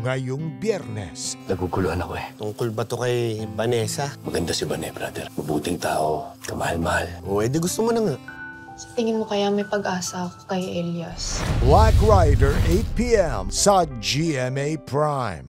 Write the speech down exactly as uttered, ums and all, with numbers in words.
ngayong Biyernes. Naguguluhan ako eh. Tungkol ba to kay Vanessa? Maganda si Bane, brother. Mabuting tao. Kamahal-mahal. O, edi gusto mo na nga. Sa tingin mo kaya may pag-asa ako kay Elias? Black Rider, eight p m sa G M A Prime.